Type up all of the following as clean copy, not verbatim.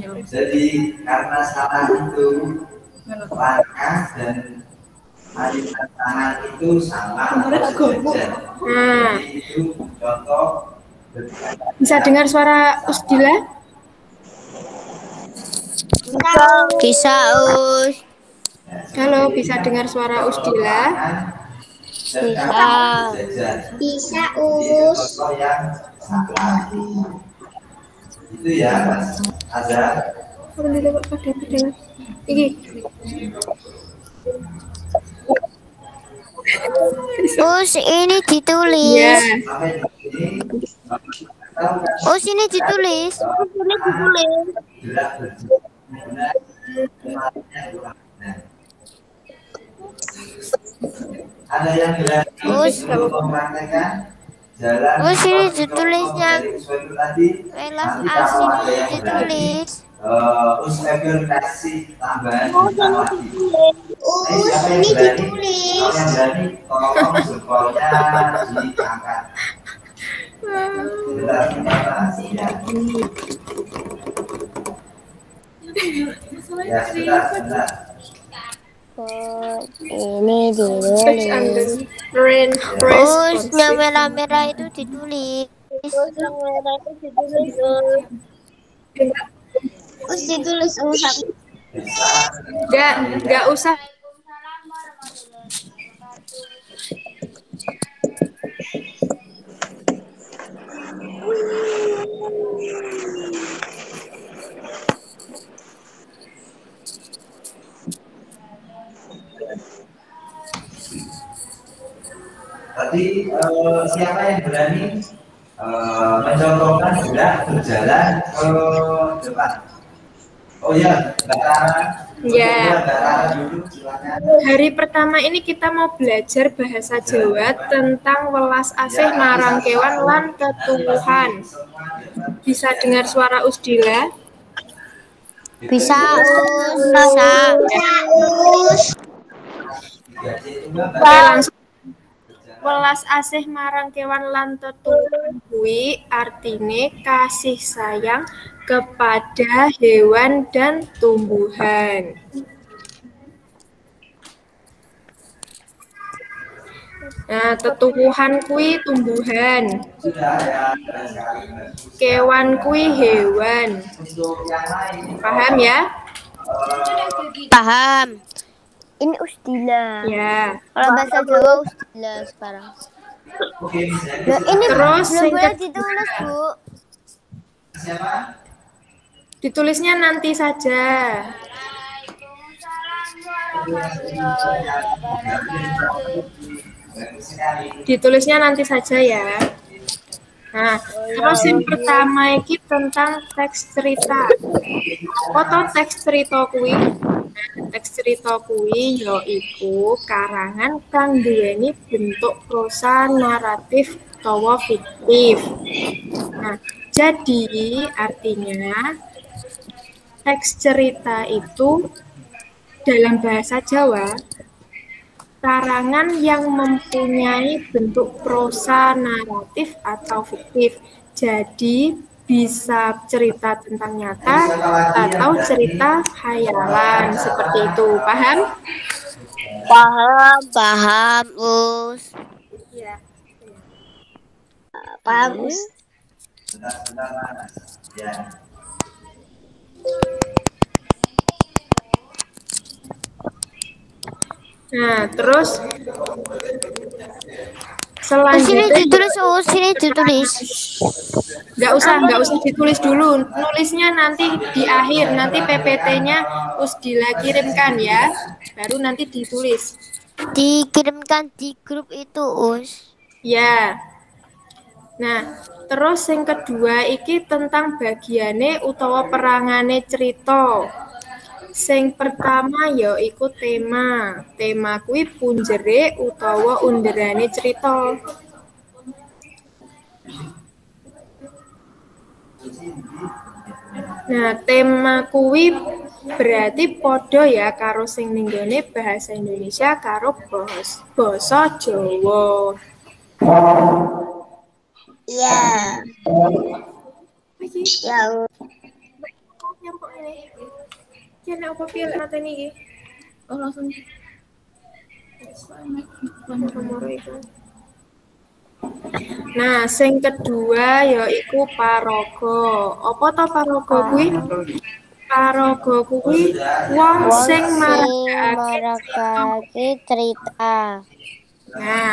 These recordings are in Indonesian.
Jadi karena salah itu langkah dan aliran tangan itu sama atau sejajar. Jadi itu contoh. Bisa dengar suara Usdila? Bisa, Us. Halo, bisa dengar suara Usdila? Bisa. Bisa, Us. Itu ya, Mas Azhar. Iki. Us, ini ditulis. Ya. Us, ini ditulis. Ada yang bilang mempraktekkan jalan. Us, ini ditulisnya. Welas asing ditulis. Usfeber kasih tambahan lagi. Ini ditulis. Yang berani tolong jempolnya diangkat. Ya, sebentar. Ini ditulis. Us, yang merah-merah itu ditulis. Us ditulis, Us. Enggak usah. Tadi siapa yang berani mencontohkan gerak berjalan ke depan? Oh ya, Mbak Tara. Ya. Mbak Tara dulu, silakan. Hari pertama ini kita mau belajar bahasa Jawa tentang welas asih marang kewan lan tetuwuhan. Bisa dengar suara Usdila? Bisa, Us. Bisa. Oke, langsung. Welas asih marang kewan lan tetuwuhan kuwi artine kasih sayang kepada hewan dan tumbuhan. Nah, tetuwuhan kuwi tumbuhan. Kewan kuwi hewan. Paham ya? Paham. Ini Usdila. Ya. Kalau bahasa Jawa Usdila sekarang. Nah, ini terus belum boleh ditulis, Bu. Ditulisnya nanti saja. Ditulisnya nanti saja ya. Nah, terus yang pertama iki tentang teks cerita. Foto teks cerita kuwi. Teks cerita kuwi yaiku karangan kang duweni bentuk prosa naratif utawa fiktif. Nah, jadi artinya teks cerita itu dalam bahasa Jawa karangan yang mempunyai bentuk prosa naratif atau fiktif. Jadi bisa cerita tentang nyata atau cerita khayalan seperti itu. Paham? Paham, Us. Iya. Paham, Us. Nah, terus Sini selanjutnya ditulis, Us. Sini ditulis. nggak usah ditulis dulu. Nulisnya nanti di akhir. Nanti PPT-nya Usdila kirimkan ya. Baru nanti ditulis. Dikirimkan di grup itu, Us. Ya. Nah, terus yang kedua iki tentang bagiane utawa perangane cerita. Sing pertama yaiku tema. Tema kuwi punjere utawa underane cerita. Nah, tema kuwi berarti podo ya karo sing ning gone bahasa Indonesia karo basa Jawa. Iya. Ya. Kene apa piye lek mateni iki? Oh langsung. Nah, sing kedua yaiku paraga. Apa to paraga kuwi? Paraga kuwi wong sing maragake cerita. Nah,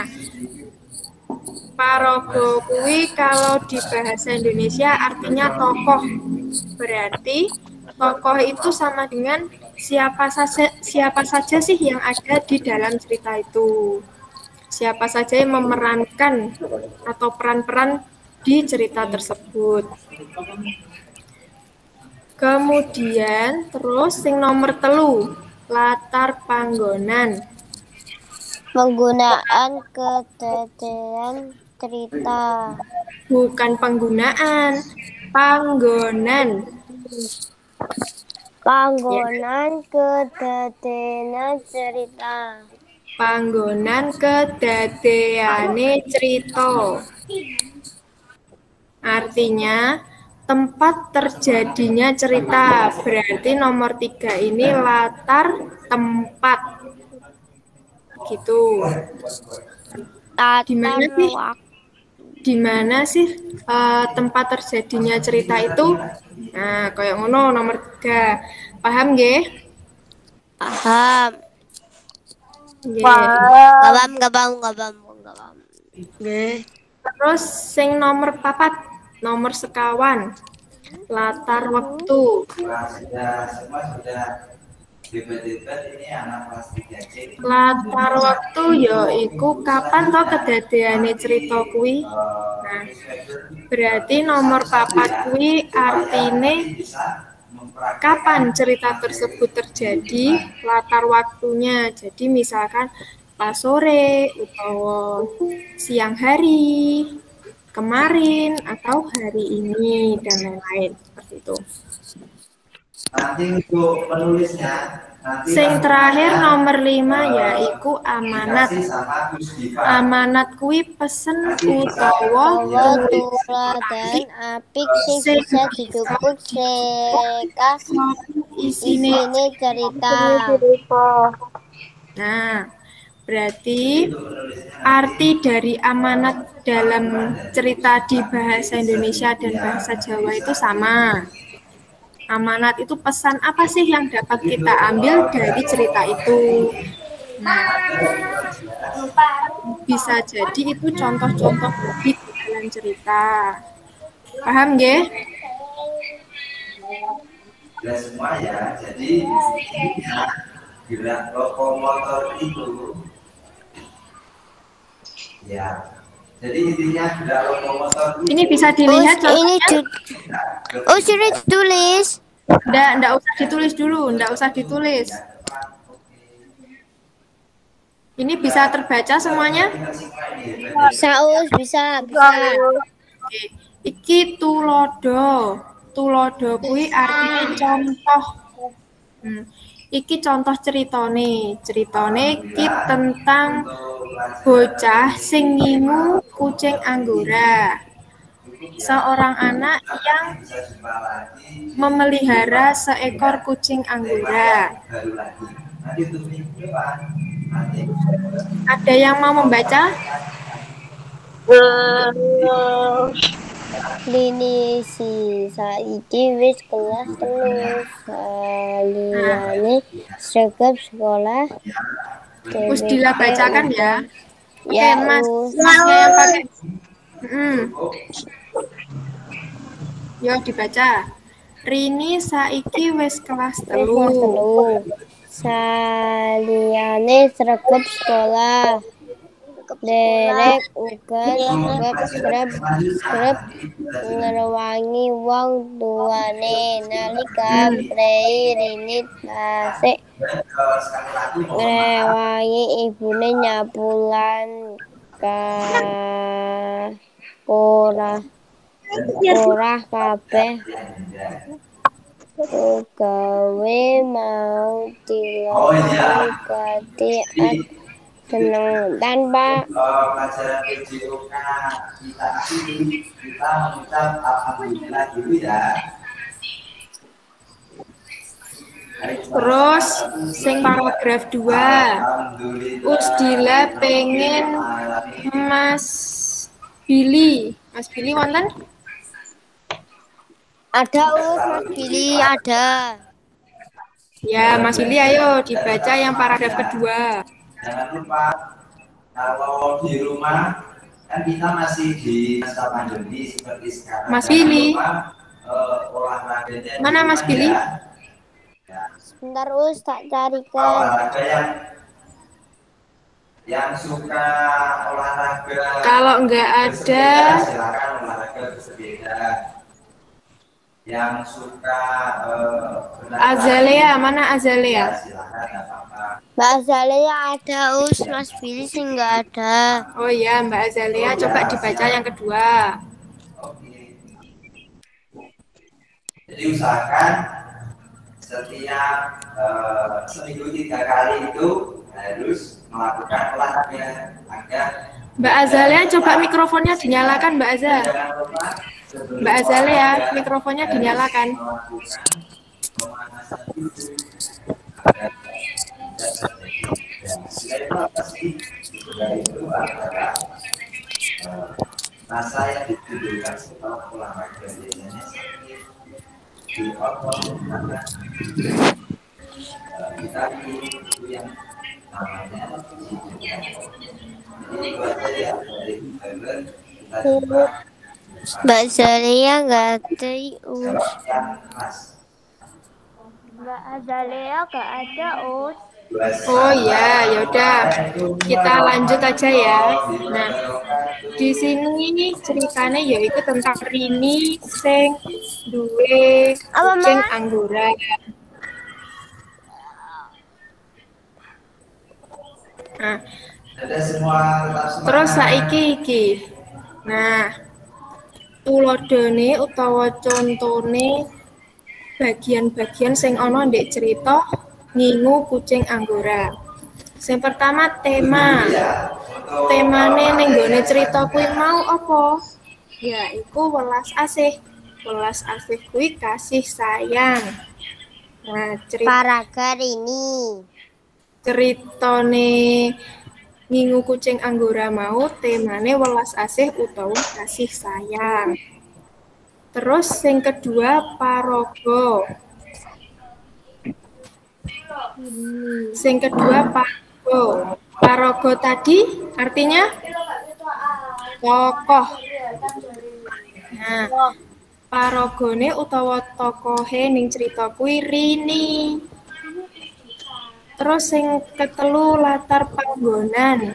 paraga kuwi kalau di bahasa Indonesia artinya tokoh. Berarti tokoh itu sama dengan siapa saja sih yang ada di dalam cerita itu. Siapa saja yang memerankan atau peran-peran di cerita tersebut. Kemudian terus sing nomor telu, latar panggonan. Penggunaan kejadian cerita. Bukan penggunaan, panggonan. Panggonan kedadéan cerita. Panggonan kedadeane cerita. Artinya tempat terjadinya cerita. Berarti nomor 3 ini latar tempat. Gitu. Di mana sih tempat terjadinya cerita itu? Nah, kayak ngono nomor 3. Paham nggih? Paham. Gabam. Nggih. Terus sing nomor 4, nomor sekawan. Latar waktu. Latar waktu yaiku kapan to kedadeane cerita kuwi. Nah, berarti nomor 4 kuwi artine kapan cerita tersebut terjadi, latar waktunya. Jadi misalkan pas sore atau siang hari, kemarin atau hari ini dan lain-lain seperti itu. Nanti untuk penulisnya sing terakhir nomor 5 yaiku amanat. Amanat kuwi pesen utawa tuladan apik sing bisa dijupuk seka isine cerita. Nah, berarti arti dari amanat dalam cerita di bahasa Indonesia dan bahasa Jawa itu sama. Amanat itu pesan apa sih yang dapat kita ambil dari cerita itu. Nah, bisa jadi itu contoh-contoh di dalam cerita. Paham nggih? Ya semua ya. Jadi gerak lokomotor itu ya. Jadi intinya gerak lokomotor ini bisa dilihat ini sudah ditulis. Nggak usah ditulis dulu, nggak usah ditulis. Ini bisa terbaca semuanya? Bisa. Oke. Iki tulodo. Tulodo kuwi artinya contoh. Iki contoh ceritane. Ceritane iki tentang bocah sing ngingu kucing anggora. Seorang anak yang memelihara seekor kucing anggora. Ada yang mau membaca? Lini si saiki wis kelas 3 saliyane sregep sekolah. Wis dibacakan ya. Ya, Masnya yang pakai. Yo dibaca. Rini saiki wis kelas 3. Saliyane sregep sekolah. Derek uga sregep ngrewangi wong tuane nalika prei Rini tasik ngrewangi ibune nyapulan ora kabeh gawe mau dilakoni kanthi seneng tanpa pelajaran PJOK kita mengucap alhamdulillah dulu ya. Baik, Terus sing paragraf 2. Usdila pengen Mas Billy. Mas Billy wonten? Ada Mas Billy ada. Ya, Mas Billy ayo dibaca yang paragraf kedua. Jangan lupa kalau di rumah kan kita masih di masa pandemi seperti sekarang. Mas Billy. Olahraganya mana Mas Billy? Sebentar tak carikan. Olahraga yang suka olahraga. Kalau nggak ada, silakan olahraga bersepeda. Yang suka Azalea, mana Azalea? silakan, nggak apa-apa. Mbak Azalea ada Mas Billy sih nggak ada. Oh iya, Mbak Azalea, coba dibaca yang kedua. Oke. Jadi usahakan setiap seminggu 3 kali itu harus melakukan olahraga agar Mbak Azalea, coba mikrofonnya dinyalakan, Mbak Azza. jangan lupa Mbak Azalea, mikrofonnya dinyalakan. melakukan pemanasan tubuh agar tidak terjadi. Selain itu apa sih? Dari itu adalah masa yang ditimbulkan setelah olahraga biasanya di otot karena kita itu yang namanya jadi itu aja ya dari Fiber kita coba Mbak Azalea nggak ada yang mas Mbak Azalea nggak ada Oh iya, yaudah. Kita lanjut aja ya. Nah, di sini ceritanya yaitu tentang Rini sing duwe kucing Anggora. Nah, ada semua terus saiki iki. Nah, tulodone utawa contone bagian-bagian sing ana ndek cerita Ngingu Kucing Anggora. Sing pertama tema. Temane ning gone cerita kuwi mau apa? Ya, iku welas asih. Welas asih kuwi kasih sayang. Nah, paragraf ini. Ceritane Ngingu Kucing Anggora mau temane welas asih utawa kasih sayang. Terus yang kedua paraga. Yang kedua paraga. Paraga tadi artinya tokoh. Nah, paragane utawa tokohe ning cerita kuwi Rini. Terus yang ketelu latar panggonan.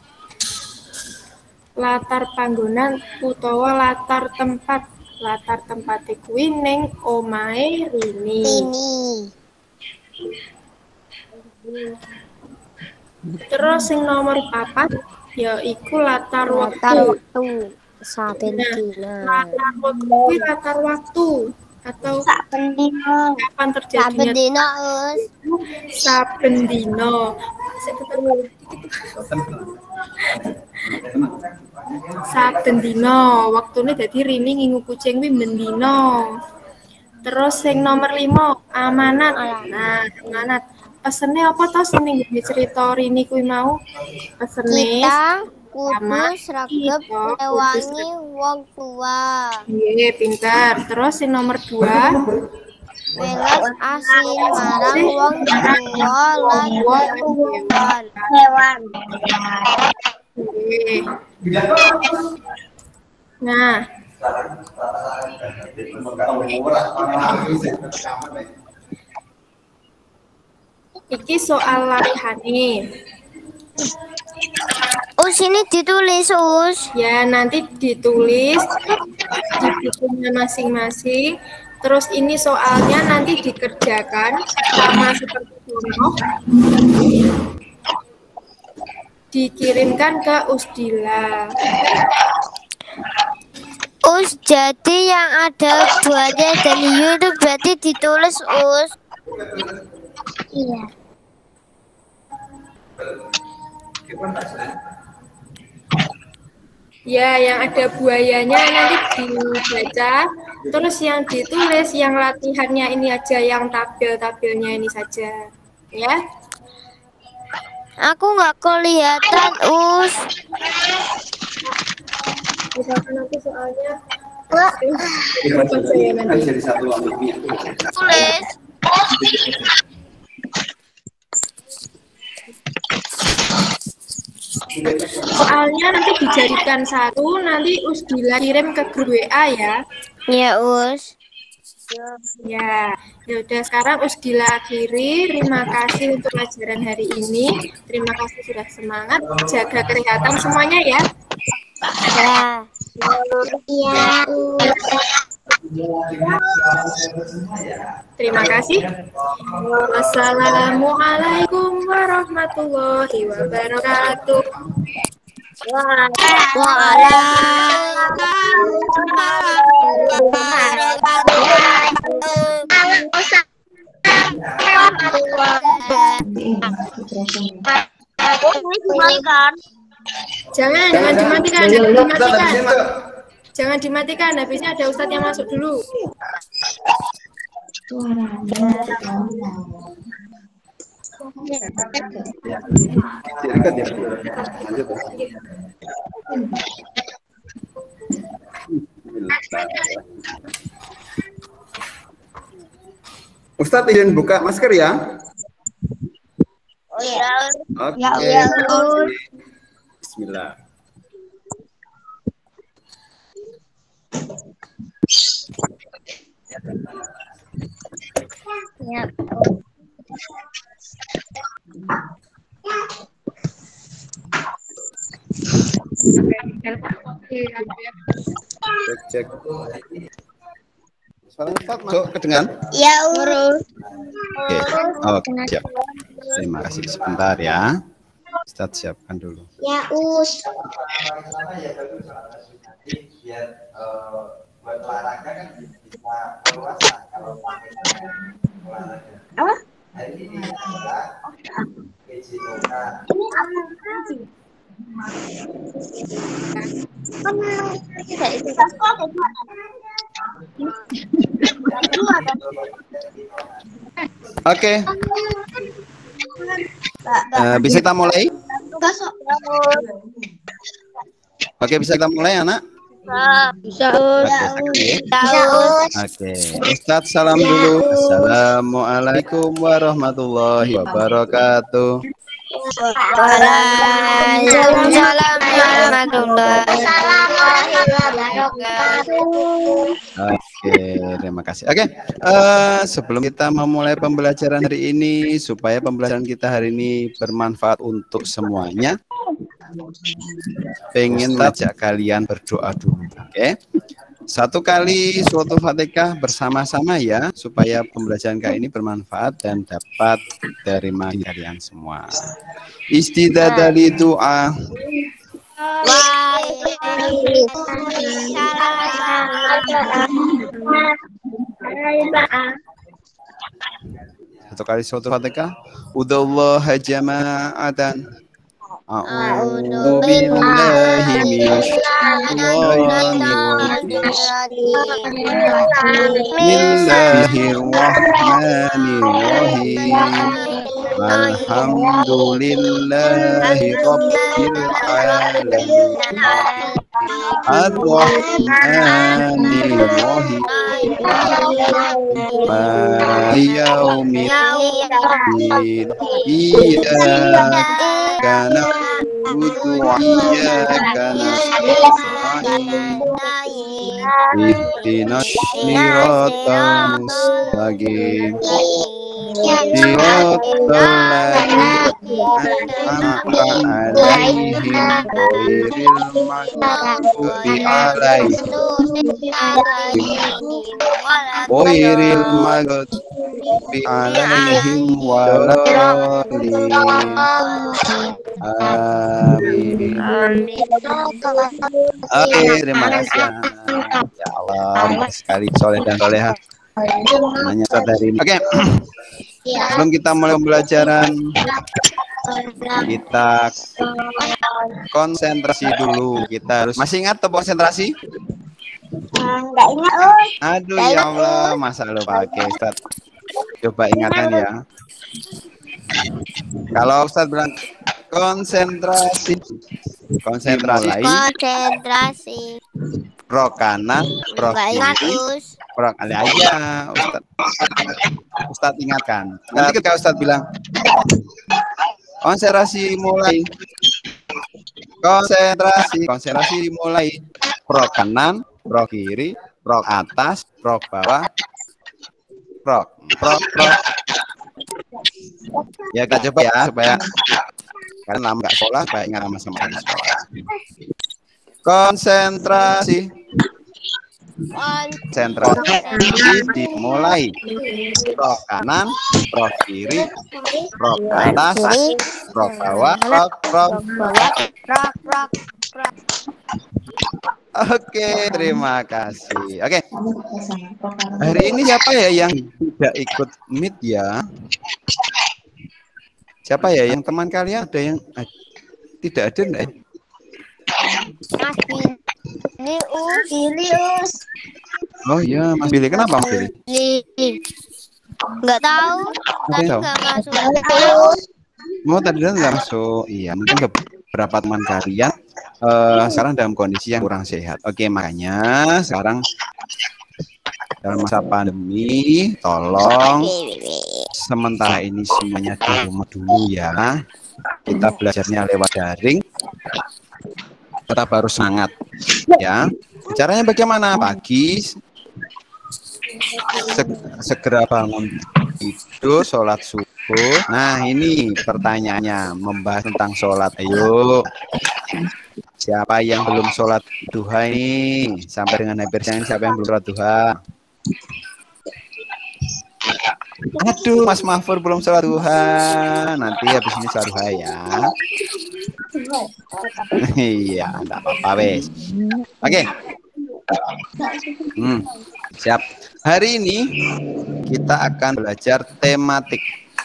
Latar panggonan utawa latar tempat. Latar tempat kuwi ning omahe Rini. Terus yang nomor 4 yaiku latar waktu. Saben dina. Latar waktu kuwi latar waktu atau Saben dina. kapan terjadinya Saben dina saben dina. Saben dina waktune dadi Rini ngingu kucing kuwi ben dina. Terus sing nomor 5 amanat. Nah, amanat. Pesene apa to sing ning cerita Rini kuwi mau? Pesene kita kudu sregep ngrewangi wong tua. Nggih, pinter. Terus sing nomor 2 welas asih marang wong tua lan Hewan. Nggih. Nah, iki soal larihane. Ini ditulis Ya, nanti ditulis di bukunya masing-masing. Terus ini soalnya nanti dikerjakan sama seperti contoh. Dikirimkan ke Usdila. jadi yang ada buatnya dari YouTube berarti ditulis Iya. Ya, yang ada buayanya nanti dibaca, Terus yang ditulis, yang latihannya ini aja, yang tabel-tabelnya ini saja, ya. Aku nggak kelihatan, Us. Misalkan nanti soalnya Jadi satu waktunya. Tulis. Soalnya nanti dijadikan satu, nanti Usdila kirim ke grup WA ya. Ya, Us. Ya, udah sekarang Usdila akhiri. Terima kasih untuk pelajaran hari ini. Terima kasih sudah semangat. Jaga kesehatan semuanya ya. Ya. Ya, Terima kasih. Wassalamualaikum warahmatullahi wabarakatuh. Jangan dimatikan. Jangan dimatikan, habisnya ada Ustadz yang masuk dulu. Ustadz izin buka masker ya. Oh ya. Oke. Bismillah. Ya. Cek. Suara Ustadz masuk kedengaran? ya, urus. Oke, siap. Terima kasih sebentar ya. Ustadz siapkan dulu. Ya, us. Biar buat olahraga kan bisa leluasa kalau pakai olahraga. Apa? Hari ini adalah PJOK. Oke. Bisa kita mulai? Oke, bisa kita mulai, anak? Bisa. Oke, Ustadz salam dulu. Assalamualaikum warahmatullahi wabarakatuh. Waalaikumsalam warahmatullahi wabarakatuh. Oke, terima kasih. Oke, sebelum kita memulai pembelajaran hari ini, supaya pembelajaran kita hari ini bermanfaat untuk semuanya, pengen ngajak kalian berdoa dulu. Oke, satu kali suatu Fatihah bersama-sama ya, supaya pembelajaran kali ini bermanfaat dan dapat diterima kalian semua. Istidah dari doa. Satu kali suatu Fatihah. Udallah jama'atan. A'udzu billahi Bismillahirrahmanirrahim. Alhamdulillahi rabbil alamin. Ar-Rahmanir Rahim. Maliki yaumiddin. Iyyaka na'budu wa iyyaka nasta'in. Ihdinas siratal mustaqim. Siratal ladzina an'amta 'alaihim ghairil maghdubi 'alaihim waladdallin. Amin. Oke, terima kasih. Ya Allah, sekali soleh dan soleha. Nanya dari ini. Oke. Sebelum kita mulai pembelajaran, kita konsentrasi dulu. Kita harus masih ingat konsentrasi? Enggak ingat, Us. Aduh ya Allah, masa lupa. Oke, Ustaz. Coba ingatkan ya. Kalau Ustaz bilang konsentrasi, konsentrasi, Konsentrasi. pro kanan, pro Enggak ingat, kiri, Us. pro kanan aja, Ustaz. Ustaz ingatkan. Nanti ketika Ustaz bilang konsentrasi mulai, konsentrasi mulai, pro kanan, pro kiri, pro atas, pro bawah, pro. Ya kita coba ya supaya kalian lama nggak sekolah, supaya ingat sama-sama di sekolah. Konsentrasi dimulai, pro kanan, pro kiri, pro atas, pro bawah, pro. Oke, terima kasih. Oke, hari ini siapa ya yang tidak ikut meet ya? Siapa ya yang teman kalian ada yang tidak ada enggak? Mas Billy, Us. Oh iya, Mas Billy. Kenapa Mas Billy? Enggak tahu. Tadi tahu. enggak masuk. Oh, tadi nggak masuk. Iya, mungkin beberapa teman kalian sekarang dalam kondisi yang kurang sehat. Oke, makanya sekarang dalam masa pandemi, tolong sementara ini semuanya di rumah dulu ya. Kita belajarnya lewat daring. Tetap harus semangat ya. Caranya bagaimana? Pagi segera bangun tidur, sholat subuh. Nah, ini pertanyaannya membahas tentang sholat. Ayo, siapa yang belum sholat duha ini? Sampai dengan hampir siang, siapa yang belum sholat duha? Aduh, Mas Mahfur belum sholat duha. Nanti habis ini sholat duha ya. Iya, enggak apa-apa wes. Oke. Siap. Hari ini kita akan belajar tematik.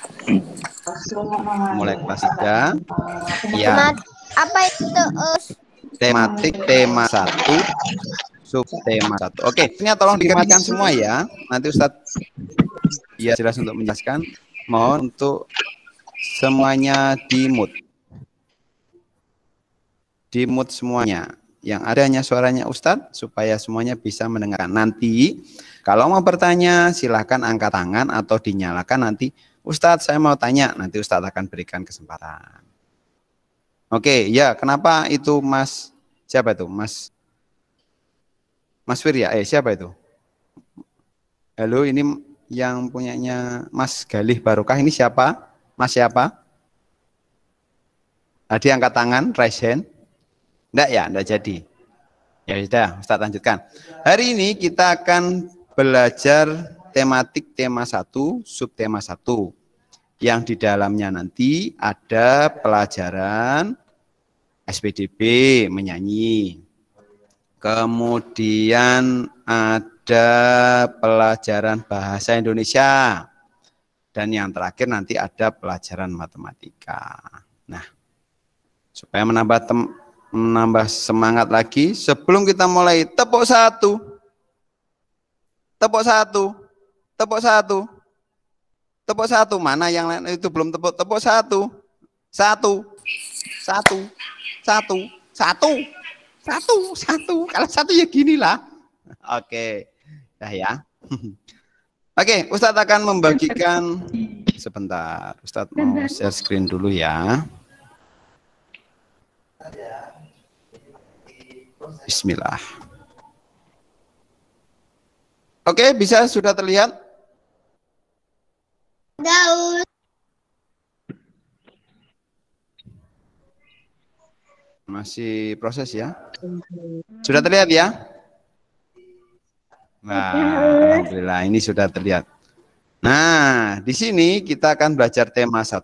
Mulai kelas 3. Ya. Apa itu, Us? Tematik tema 1, subtema 1. Oke, ini tolong dikembangkan semua ya. Nanti Ustadz ya jelas untuk menjelaskan. Mohon untuk semuanya di-mute. Di-mute semuanya. Yang ada hanya suaranya Ustadz supaya semuanya bisa mendengarkan. Nanti kalau mau bertanya silahkan angkat tangan atau dinyalakan nanti Ustadz saya mau tanya. Nanti Ustadz akan berikan kesempatan. Oke, ya kenapa itu Mas, siapa itu? Mas Firya, siapa itu? Halo, ini yang punyanya Mas Galih Barokah ini siapa? Mas siapa? Tadi angkat tangan, raise hand. Enggak ya, enggak jadi. Ya sudah, Ustaz lanjutkan. Hari ini kita akan belajar tematik tema 1, subtema 1. Yang di dalamnya nanti ada pelajaran SPDB menyanyi. Kemudian ada pelajaran bahasa Indonesia. Dan yang terakhir nanti ada pelajaran matematika. Nah, supaya menambah semangat lagi, sebelum kita mulai tepuk 1. Tepuk 1. Tepuk 1. Tepuk 1. Mana yang lain itu belum tepuk? Tepuk 1. 1. 1. 1. 1. Kalau 1 ya gini lah. Oke. Dah ya. Oke, Ustadz akan membagikan sebentar. Ustadz mau share screen dulu ya. Bismillah. Oke, bisa sudah terlihat? Daud. Masih proses ya? Sudah terlihat ya? Nah, alhamdulillah ini sudah terlihat. Nah, di sini kita akan belajar tema 1,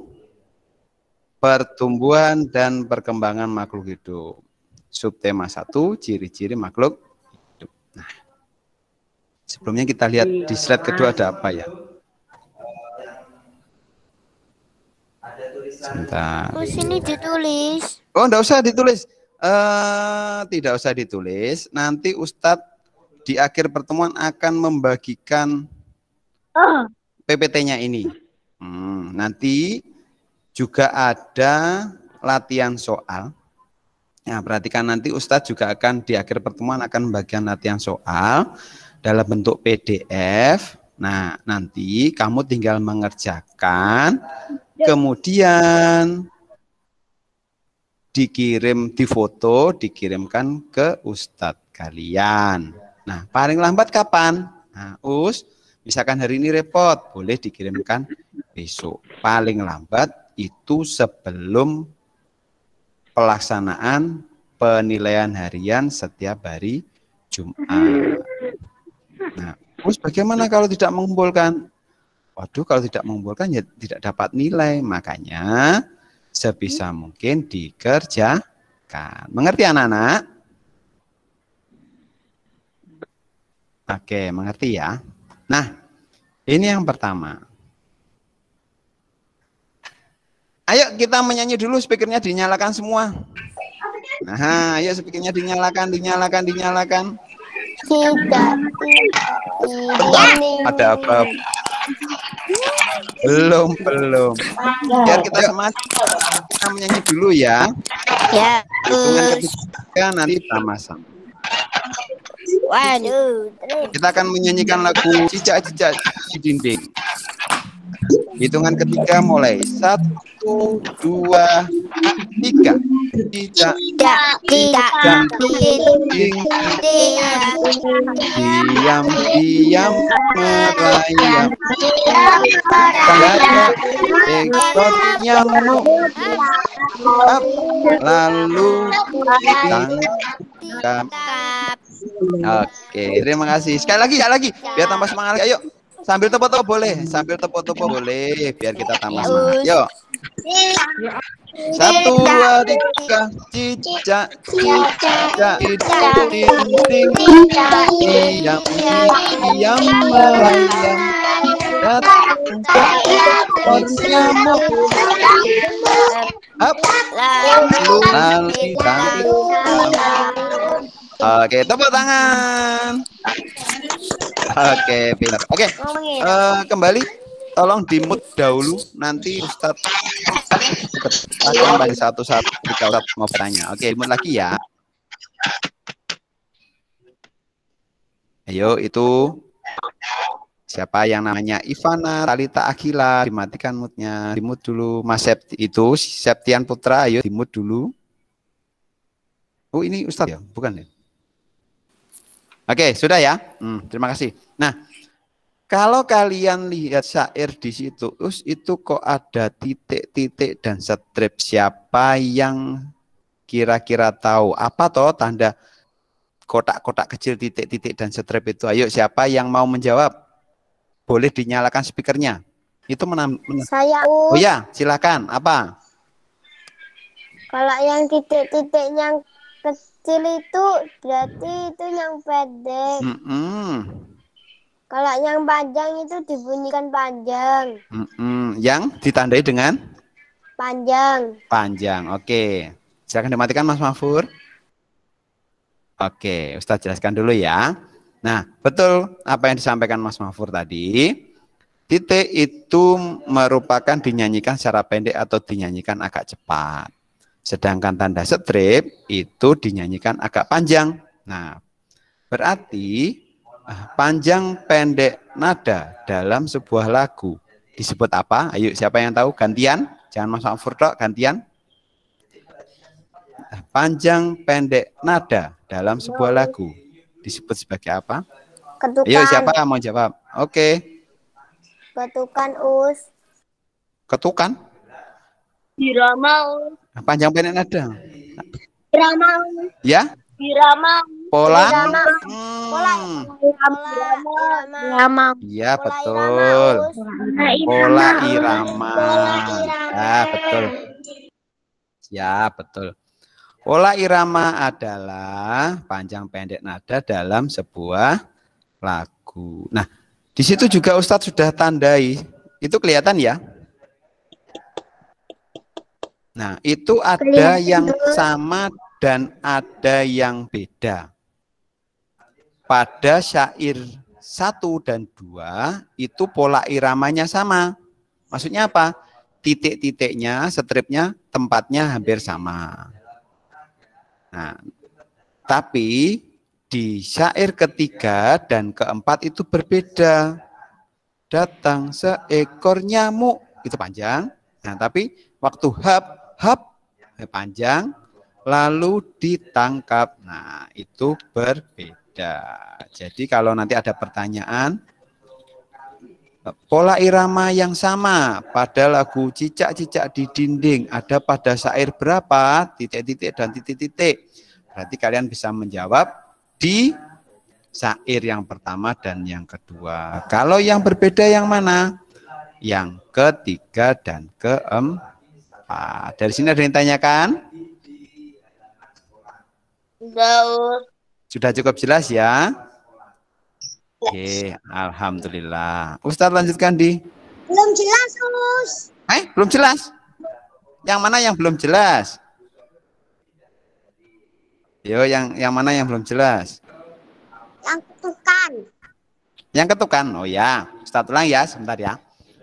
pertumbuhan dan perkembangan makhluk hidup. Subtema 1, ciri-ciri makhluk hidup. Nah, sebelumnya kita lihat di slide kedua ada apa ya? Sebentar. Oh, sini ditulis. Oh, enggak usah ditulis. Tidak usah ditulis. Nanti Ustadz di akhir pertemuan akan membagikan PPT-nya ini. Nanti juga ada latihan soal. Nah, perhatikan nanti Ustadz juga akan di akhir pertemuan akan membagikan latihan soal dalam bentuk PDF. Nah, nanti kamu tinggal mengerjakan, kemudian dikirim, difoto, dikirimkan ke Ustadz kalian. Nah, paling lambat kapan? Nah, misalkan hari ini repot, boleh dikirimkan besok. Paling lambat itu sebelum pelaksanaan penilaian harian setiap hari Jumat. Nah, terus bagaimana kalau tidak mengumpulkan? Waduh, kalau tidak mengumpulkan ya tidak dapat nilai. Makanya sebisa mungkin dikerjakan. Mengerti anak-anak? Oke, mengerti ya. Nah, ini yang pertama. Ayo kita menyanyi dulu, speakernya dinyalakan semua. Nah, ayo speakernya dinyalakan. Ada apa? Belum. Biar kita semangat, kita menyanyi dulu ya. Ya. Hitungan ketiga nanti sama-sama. Kita akan menyanyikan lagu Cicak-cicak di dinding. Hitungan ketiga mulai 1, 2, 3. Cicak dinding, diam merayap. Tanda ekor nyamuk, lalu tangkap. Oke, terima kasih. Sekali lagi, biar tambah semangat. Ayo, sambil tepuk-tepuk boleh, biar kita tambah semangat. Yuk. 1, 2, 3. Cicak di dinding, diam merayap. Nyamuk, lalu tangkap. Oke, tepuk tangan. Oke, pintar. Oke, kembali. Tolong di-mute dahulu. Nanti Ustadz akan pada satu-satu ketika Ustadz mau bertanya. Oke, di-mute lagi ya. Ayo, itu siapa yang namanya Ivana Talita Akila? Dimatikan mute-nya. Di-mute dulu. Mas itu Septian Putra. Ayo di-mute dulu. Oh, ini Ustadz ya? Bukan ya? Oke, sudah ya. Terima kasih. Nah, kalau kalian lihat syair di situ, itu kok ada titik-titik dan strip. Siapa yang kira-kira tahu apa toh tanda kotak-kotak kecil, titik-titik dan strip itu? Ayo, siapa yang mau menjawab? Boleh dinyalakan speakernya. Itu Saya. Oh ya, silakan. Apa? Kalau yang titik-titik yang kecil itu berarti itu yang pendek. Kalau yang panjang itu dibunyikan panjang. Yang ditandai dengan? Panjang. Panjang, oke. Silakan dimatikan Mas Mahfur. Oke, Ustadz jelaskan dulu ya. Nah, betul apa yang disampaikan Mas Mahfur tadi. Titik itu merupakan dinyanyikan secara pendek atau dinyanyikan agak cepat. Sedangkan tanda strip itu dinyanyikan agak panjang. Nah, berarti panjang pendek nada dalam sebuah lagu disebut apa? Ayo, siapa yang tahu? Gantian. Jangan Mas Mahfur dok, gantian. Panjang pendek nada dalam sebuah lagu disebut sebagai apa? Ketukan. Ayo, siapa yang mau jawab? Oke. Ketukan, Ketukan? Irama. Panjang pendek nada. Irama. Ya? Irama. Pola? Irama. Iya, betul. Pola irama. Ya, betul. Ya, betul. Pola irama adalah panjang pendek nada dalam sebuah lagu. Nah, di situ juga Ustadz sudah tandai. Itu kelihatan ya? Nah, itu ada yang sama dan ada yang beda. pada syair 1 dan 2 itu pola iramanya sama. Maksudnya apa? Titik-titiknya, stripnya, tempatnya hampir sama. Nah, tapi di syair ketiga dan keempat itu berbeda. Datang seekor nyamuk, itu panjang. Nah, tapi waktu hap panjang, lalu ditangkap. Nah, itu berbeda. Jadi kalau nanti ada pertanyaan, pola irama yang sama pada lagu Cicak-cicak di dinding ada pada syair berapa? Titik-titik dan titik-titik. Berarti kalian bisa menjawab di syair yang pertama dan yang kedua. Kalau yang berbeda yang mana? Yang ketiga dan keempat. Dari sini ada yang tanyakan? Sudah cukup jelas ya? Oke, alhamdulillah. Ustadz lanjutkan di. Belum jelas, Us. Belum jelas? Yang mana yang belum jelas? Yo, yang mana yang belum jelas? Yang ketukan. Yang ketukan. Oh ya, Ustadz ulang ya, sebentar ya.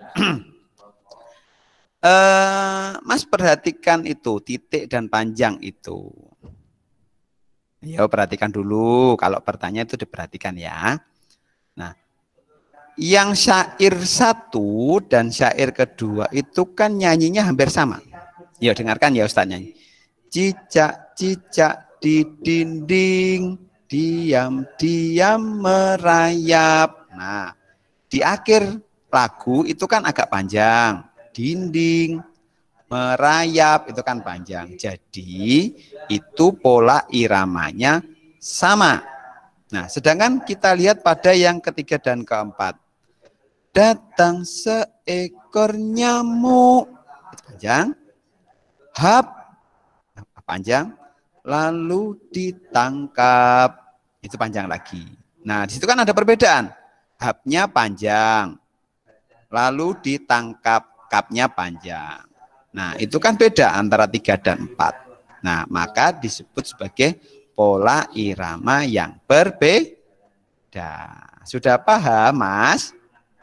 Mas perhatikan itu titik dan panjang itu. Yo, perhatikan dulu. Kalau pertanyaan itu diperhatikan ya. Nah, yang syair 1 dan syair kedua itu kan nyanyinya hampir sama. Yo, dengarkan ya Ustadz nyanyi. Cicak-cicak di dinding, diam-diam merayap. Nah, di akhir lagu itu kan agak panjang. Dinding, merayap itu kan panjang. Jadi itu pola iramanya sama. Nah, sedangkan kita lihat pada yang ketiga dan keempat. Datang seekor nyamuk. Itu panjang. Hap. Panjang. Lalu ditangkap. Itu panjang lagi. Nah, di situ kan ada perbedaan. Hapnya panjang. Lalu ditangkap. Kapnya panjang. Nah, itu kan beda antara 3 dan 4. Nah, maka disebut sebagai pola irama yang berbeda. Sudah paham, Mas?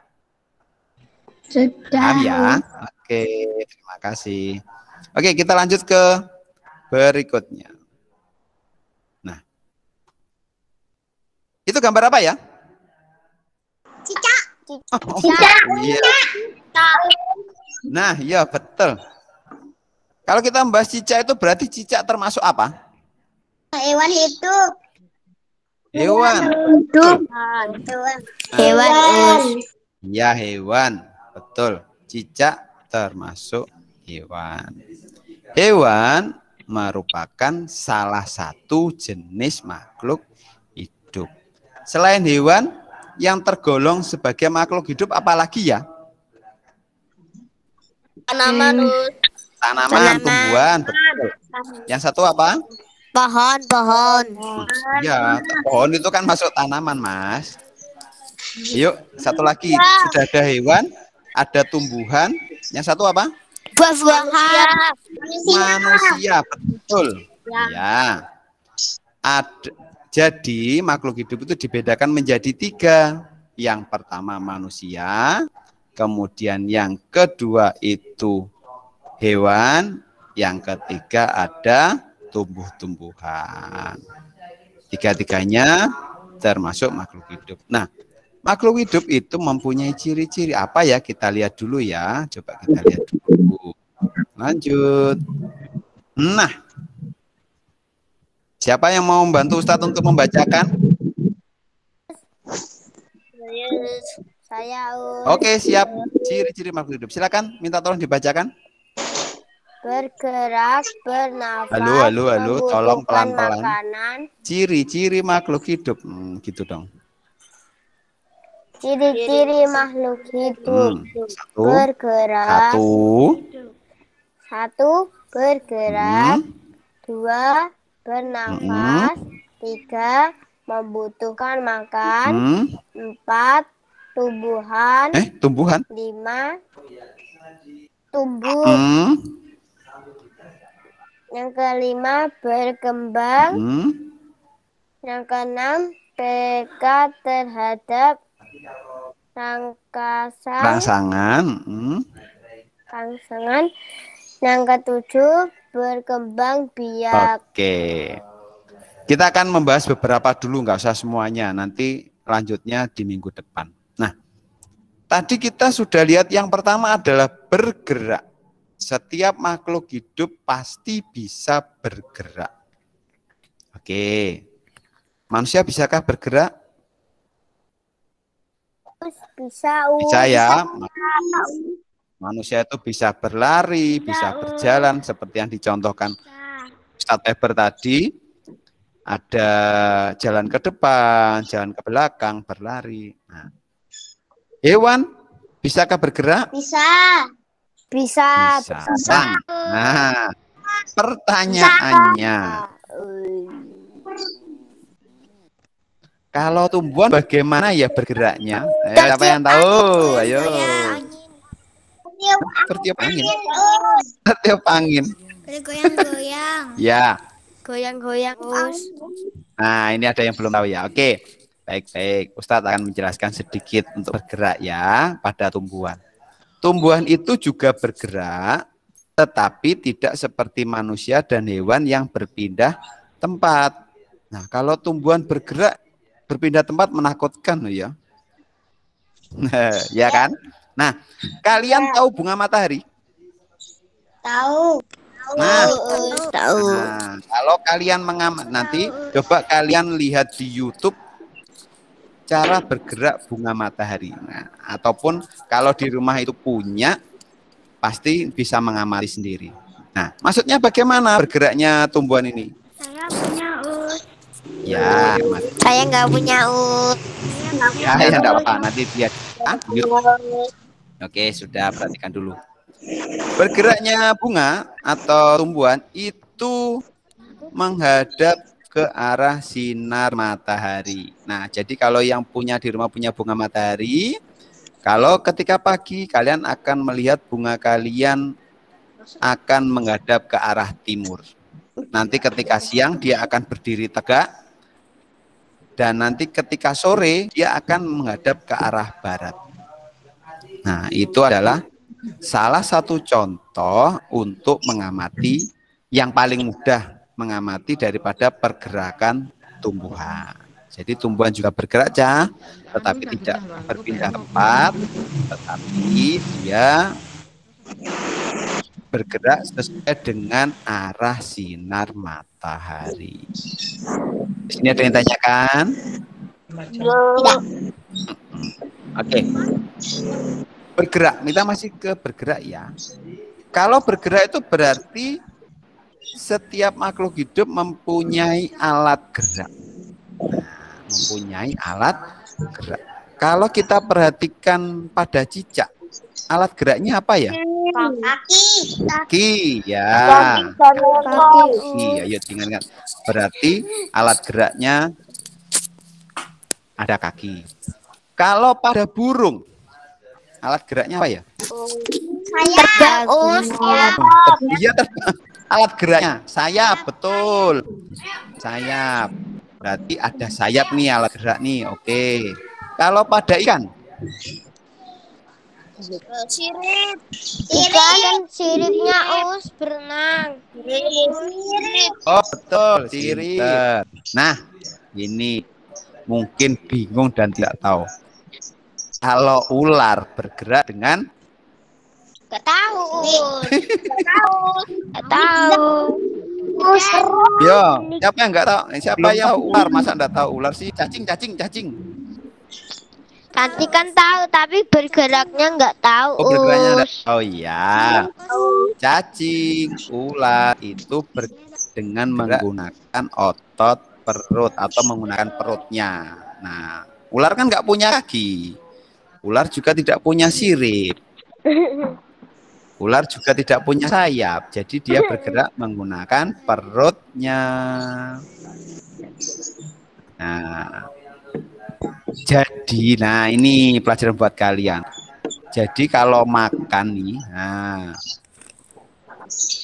Sudah. Paham ya? Oke, terima kasih. Oke, kita lanjut ke berikutnya. Nah, itu gambar apa ya? Cicak. Cicak. Iya. Nah, iya betul. Kalau kita membahas cicak itu berarti cicak termasuk apa? Hewan hidup. Hewan. Hewan. Ya, hewan. Betul. Cicak termasuk hewan. Hewan merupakan salah satu jenis makhluk hidup. Selain hewan, yang tergolong sebagai makhluk hidup apalagi ya? Tanaman. Tumbuhan. Betul. Yang satu apa? Pohon. Ya, pohon itu kan masuk tanaman, Mas. Yuk, satu lagi. Sudah ada hewan, ada tumbuhan. Yang satu apa? Buah-buahan. Manusia, betul. Ya. Jadi makhluk hidup itu dibedakan menjadi 3. Yang pertama manusia, kemudian yang kedua itu hewan, yang ketiga ada tumbuh-tumbuhan. 3-tiganya termasuk makhluk hidup. Nah, makhluk hidup itu mempunyai ciri-ciri apa ya? Kita lihat dulu ya. Coba kita lihat dulu. Lanjut. Nah, siapa yang mau membantu Ustadz untuk membacakan? Saya. Oke, siap. Ciri-ciri makhluk hidup. Silakan, minta tolong dibacakan. Bergerak, bernafas. Halo. Tolong pelan-pelan. Makanan. Ciri-ciri makhluk hidup. Gitu dong. Ciri-ciri makhluk hidup. Bergerak. Satu, bergerak. 2, bernafas. 3, membutuhkan makan. 4, tumbuhan. 5, tumbuh. Yang kelima, berkembang. Yang keenam, merdeka terhadap rangsangan. Rangsangan. Yang ketujuh, berkembang biak. Oke. Kita akan membahas beberapa dulu, nggak usah semuanya. Nanti lanjutnya di minggu depan. Nah, tadi kita sudah lihat yang pertama adalah bergerak. Setiap makhluk hidup pasti bisa bergerak. Oke. Manusia bisakah bergerak? Bisa. Bisa ya. Manusia itu bisa berlari, bisa berjalan seperti yang dicontohkan Ustadz Eber tadi. Ada jalan ke depan, jalan ke belakang, berlari. Nah. Hewan bisakah bergerak? Bisa. Bisa. Nah, pertanyaannya, kalau tumbuhan bagaimana ya bergeraknya? Siapa yang tahu? Ayo. Tertiup angin. Tertiup angin. Bergoyang-goyang. Ya. Goyang-goyang. Nah, ini ada yang belum tahu ya. Oke. Baik. Ustadz akan menjelaskan sedikit untuk bergerak ya pada tumbuhan. Tumbuhan itu juga bergerak, tetapi tidak seperti manusia dan hewan yang berpindah tempat. Nah, kalau tumbuhan bergerak, berpindah tempat menakutkan loh ya. Ya kan? Nah, kalian tahu bunga matahari? Tahu. Nah, Tahu. kalau kalian mengamati, nanti coba kalian lihat di YouTube cara bergerak bunga matahari. Nah, ataupun kalau di rumah itu punya, pasti bisa mengamati sendiri. Nah, maksudnya bagaimana bergeraknya tumbuhan ini? Saya punya us. Ya, Saya nggak punya ya enggak apa-apa, nanti dia Oke, sudah, perhatikan dulu. Bergeraknya bunga atau tumbuhan itu menghadap ke arah sinar matahari. Nah, jadi kalau yang punya di rumah punya bunga matahari, kalau ketika pagi kalian akan melihat bunga kalian akan menghadap ke arah timur. Nanti ketika siang dia akan berdiri tegak, dan nanti ketika sore dia akan menghadap ke arah barat. Nah, itu adalah salah satu contoh untuk mengamati, yang paling mudah mengamati daripada pergerakan tumbuhan. Jadi tumbuhan juga bergerak, tetapi tidak berpindah tempat, tetapi dia bergerak sesuai dengan arah sinar matahari. Di sini ada yang tanyakan? Tidak. Oke. Bergerak, kita masih ke bergerak ya. Kalau bergerak itu berarti setiap makhluk hidup mempunyai alat gerak. Nah, mempunyai alat gerak. Kalau kita perhatikan pada cicak, alat geraknya apa ya? Kaki, ya. Kaki, ayo ingat. Berarti alat geraknya ada kaki. Kalau pada burung, alat geraknya apa ya? Terbang. Iya, terbang. Alat geraknya sayap, betul. Sayap. Berarti ada sayap nih alat gerak nih. Oke. Kalau pada ikan? Sirip. Ikan siripnya berenang. Oh, betul, sirip. Nah, ini mungkin bingung dan tidak tahu. Kalau ular bergerak dengan? Gak tahu. Yo, siapa yang nggak tahu? Siapa yang tahu ular? Masa nggak tahu ular sih? Cacing. Nanti kan tahu, tapi bergeraknya nggak tahu. Oh, bergeraknya nggak tahu ya. Cacing, ular itu dengan menggunakan otot perut atau menggunakan perutnya. Nah, ular kan nggak punya kaki. Ular juga tidak punya sirip. Ular juga tidak punya sayap, jadi dia bergerak menggunakan perutnya. Nah, jadi, ini pelajaran buat kalian. Jadi kalau makan nih,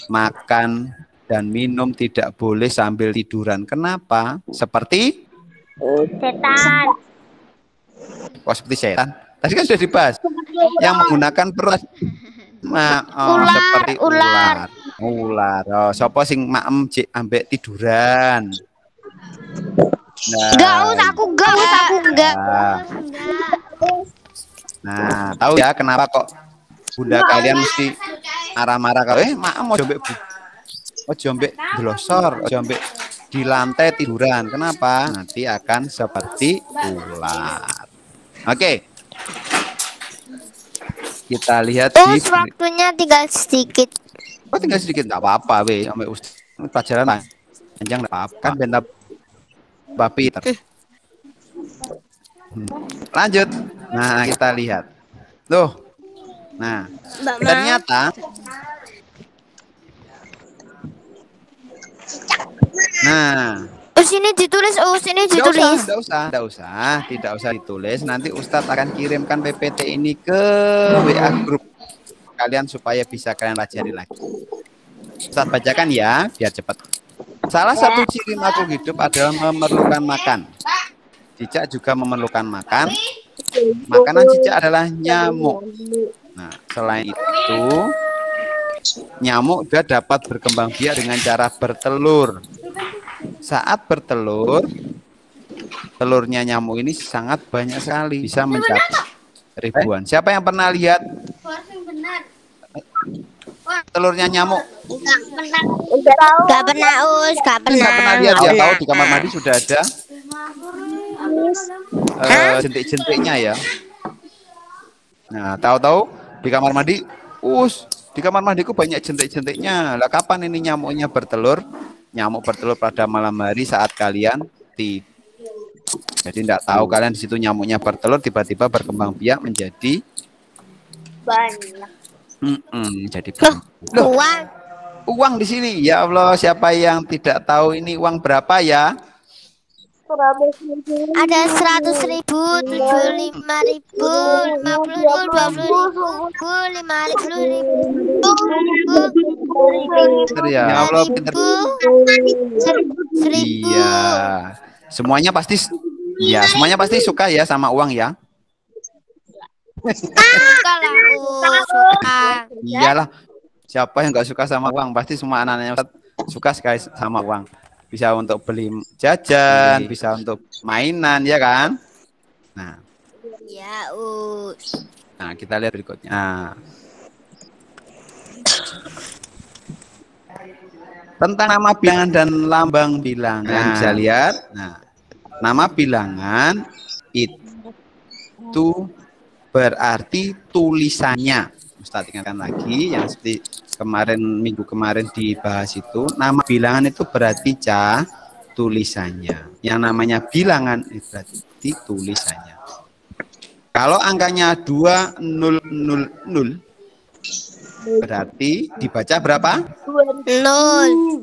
makan dan minum tidak boleh sambil tiduran. Kenapa? Seperti Setan. Kok seperti setan? Tadi kan sudah dibahas. Yang menggunakan peras. Seperti ular. Ular. Oh, sapa sing maem cek ambek tiduran. Nah, Aku enggak. Nah, tahu ya kenapa kok bunda kalian mesti marah-marah kalau maem mau jombek jombek glosor, jombek di lantai tiduran. Kenapa? Nanti akan seperti ular. Oke. Kita lihat di waktunya tinggal sedikit. Oh, tinggal sedikit enggak apa-apa we, sampai pelajaran panjang enggak apa-apa. Kan bentar Bapi. Lanjut. Nah, kita lihat. Tuh. Nah, ternyata Sini ditulis. Tidak usah ditulis. Nanti Ustadz akan kirimkan PPT ini ke WA grup kalian supaya bisa kalian pelajari lagi. Ustadz bacakan ya, biar cepat. Salah satu ciri makhluk hidup adalah memerlukan makan. Cicak juga memerlukan makan. Makanan cicak adalah nyamuk. Nah, selain itu, nyamuk juga dapat berkembang biak dengan cara bertelur. Saat bertelur, telurnya nyamuk ini sangat banyak sekali, bisa mencapai ribuan. Siapa yang pernah lihat telurnya nyamuk? Gak pernah lihat ya? Tahu di kamar mandi sudah ada jentik-jentiknya ya. Nah, tahu-tahu di kamar mandi, di kamar mandiku banyak jentik-jentiknya. Lah kapan ini nyamuknya bertelur? Nyamuk bertelur pada malam hari saat kalian tidur. Jadi tidak tahu kalian di situ nyamuknya bertelur, tiba-tiba berkembang biak menjadi Banyak. Jadi uang di sini. Ya Allah, siapa yang tidak tahu ini uang berapa ya? Ada 100.000, 75.000, 50.000, 20.000, 50.000, Ya Allah, pinter. 1.000. Iya. Semuanya pasti suka ya sama uang ya. Suka. Iyalah. Siapa yang nggak suka sama uang? Pasti semua anak-anaknya suka sekali sama uang. Bisa untuk beli jajan, bisa untuk mainan, ya kan? Nah. Ya, Nah, kita lihat berikutnya. Tentang nama bilangan dan lambang bilangan. Bisa lihat. Nah, nama bilangan itu berarti tulisannya. Ustadz ingatkan lagi yang seperti minggu kemarin dibahas itu, nama bilangan itu berarti tulisannya. Yang namanya bilangan itu berarti tulisannya. Kalau angkanya 2000 berarti dibaca berapa? 0.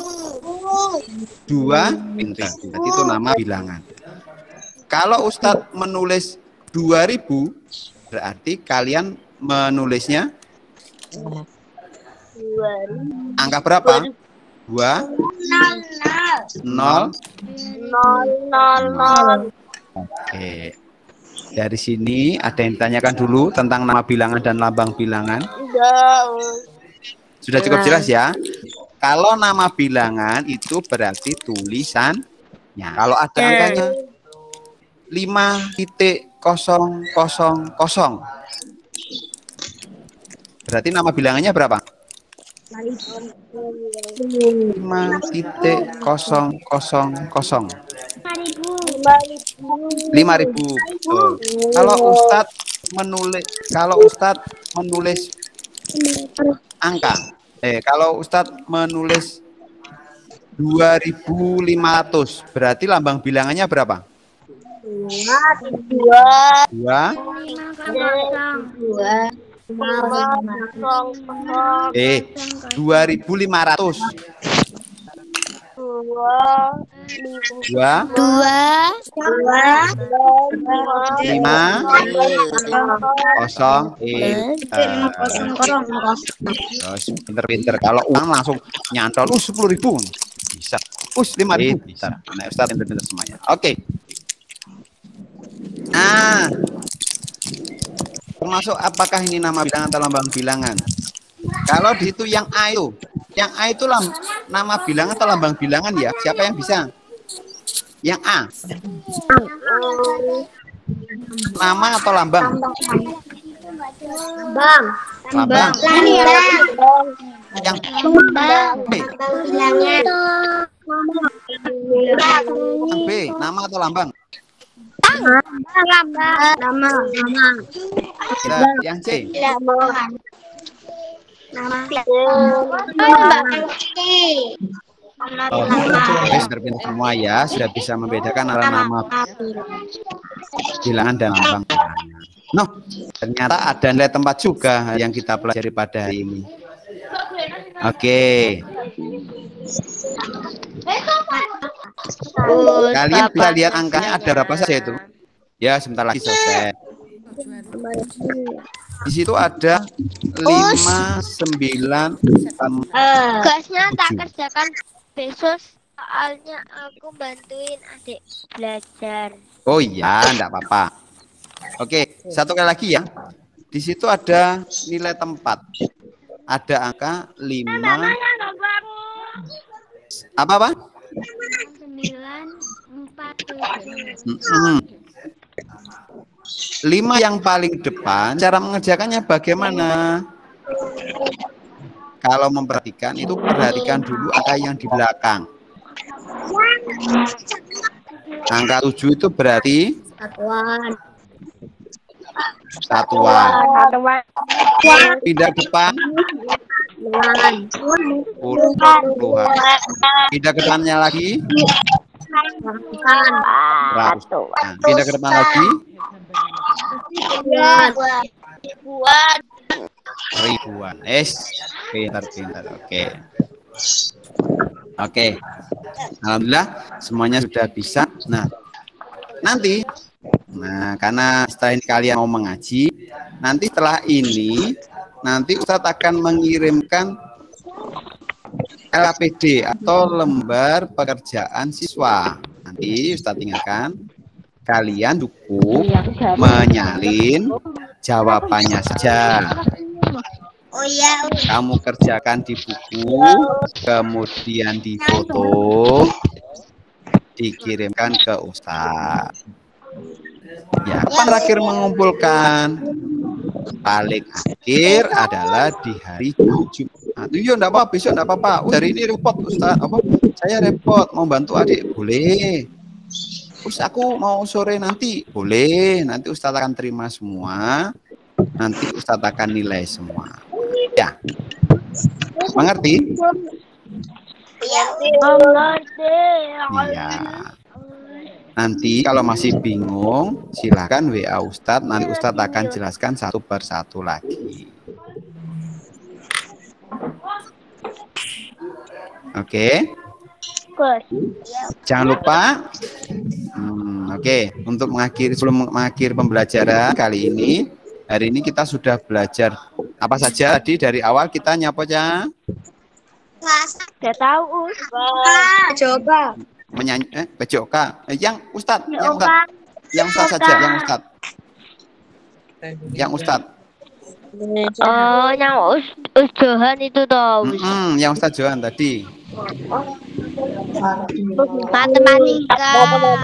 2.000. Berarti itu nama bilangan. Kalau Ustadz menulis 2000 berarti kalian menulisnya angka berapa? 2 0 0. Oke. Dari sini ada yang ditanyakan dulu tentang nama bilangan dan lambang bilangan. Sudah cukup jelas ya. Kalau nama bilangan itu berarti tulisannya. Kalau ada angkanya 5.000 berarti nama bilangannya berapa? 5.000. Kalau Ustadz menulis angka, kalau Ustadz menulis 2.500, berarti lambang bilangannya berapa? 2. 2.500. 2 5 0. Pinter-pinter. Kalau uang langsung nyantol 10.000 bisa. 5.000 bisa. Nah, Ustaz benar semuanya. Oke. Nah, termasuk apakah ini nama bilangan atau lambang bilangan? Kalau di situ yang A itu nama bilangan atau lambang bilangan ya? Siapa yang bisa? Yang A. Nama atau lambang? Lambang. Yang B. Yang B, nama atau lambang? Nama. Yang C. Sudah pintar semua ya, sudah bisa membedakan antara nama bilangan dan lambang bilangan. No, ternyata ada nilai tempat juga yang kita pelajari pada hari ini. Oke. Kalian bisa lihat angkanya ada berapa saja itu? Ya, sebentar lagi selesai. Di situ ada 5, 9, 6. Tugasnya tak kerjakan besok, soalnya aku bantuin adik belajar. Oh iya, enggak apa-apa. Oke, satu kali lagi ya. Di situ ada nilai tempat. Ada angka 5. Apa? 947. 5 yang paling depan, cara mengerjakannya bagaimana? Kalau memperhatikan itu, perhatikan dulu angka yang di belakang. Angka 7 itu berarti satuan. Pindah depan puluhan. Pindah ke depannya lagi ratusan. Pindah ke depan lagi ribuan. Pintar. Oke. Alhamdulillah semuanya sudah bisa. Nah, karena setelah ini kalian mau mengaji, nanti setelah ini Ustadz akan mengirimkan LPD atau lembar pekerjaan siswa. Nanti Ustadz ingatkan, kalian cukup menyalin jawabannya saja. Oh iya. Kamu kerjakan di buku, kemudian difoto, dikirimkan ke Ustadz. Ya, kapan terakhir mengumpulkan? Paling akhir adalah di hari Jumat. Iya, enggak apa-apa, besok enggak apa-apa. Hari ini repot, Ustaz. Saya repot, mau bantu adik, boleh. Terus aku mau sore nanti, boleh. Nanti Ustaz akan terima semua. Nanti Ustaz akan nilai semua. Ya. Mengerti? Iya. Iya. Nanti kalau masih bingung, silahkan WA Ustadz. Nanti Ustadz akan jelaskan satu persatu lagi. Oke. Jangan lupa. Oke. Untuk sebelum mengakhiri pembelajaran kali ini, hari ini kita sudah belajar apa saja tadi dari awal kita nyapa aja. Gak tahu. Coba. Menyanyi Bejoka. Yang Ustadz saja, yang Ustadz. Oh, yang Johan itu toh. Yang Ustadz Johan tadi. Matematika.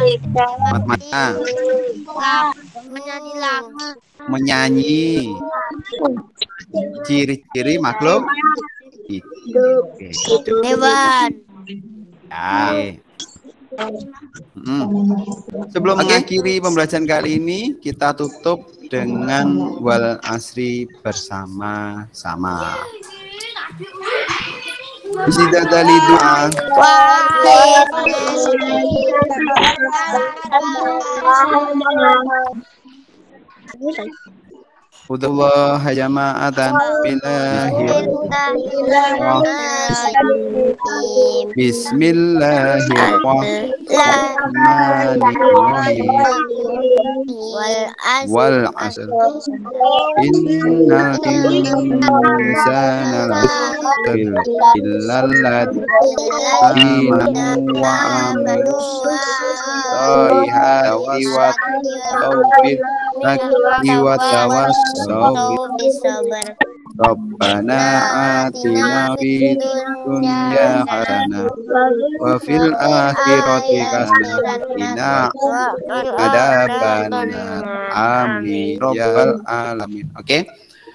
Menyanyi lagu. Menyanyi. Ciri-ciri makhluk hidup. Hewan. Ya. Sebelum mengakhiri pembelajaran kali ini, kita tutup dengan wal asri bersama-sama. Bismillahirrahmanirrahim. Udullah jama'atan Bismillahirrahmanirrahim. Wal asr innal insana amanu wa amilu sholihati wa taufiq wa tawassaw Rabbana atina fid dunya hasanah wa fil akhirati hasanah wa qina adzabannar. Amin ya rabbal alamin. Oke.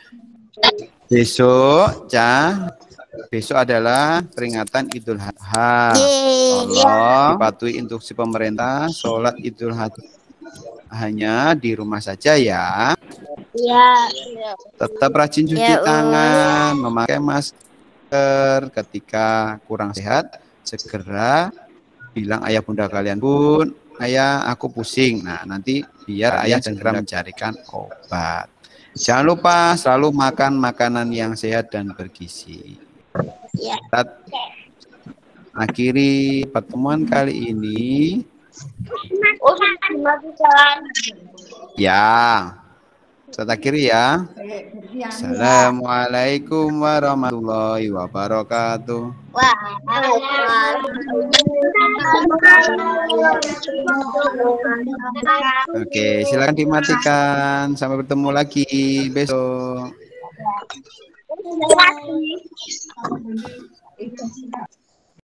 Besok adalah peringatan Idul Adha. Tolong patuhi instruksi pemerintah, sholat Idul Adha hanya di rumah saja ya. Ya. Tetap rajin cuci tangan, memakai masker. Ketika kurang sehat, segera bilang ayah bunda kalian, Bun, ayah aku pusing. Nah, nanti biar ayah segera mencarikan obat. Jangan lupa selalu makan makanan yang sehat dan bergizi. Kita akhiri pertemuan kali ini. Ya. Saya akhiri ya. Assalamualaikum warahmatullahi wabarakatuh. Oke, silakan dimatikan. Sampai bertemu lagi besok.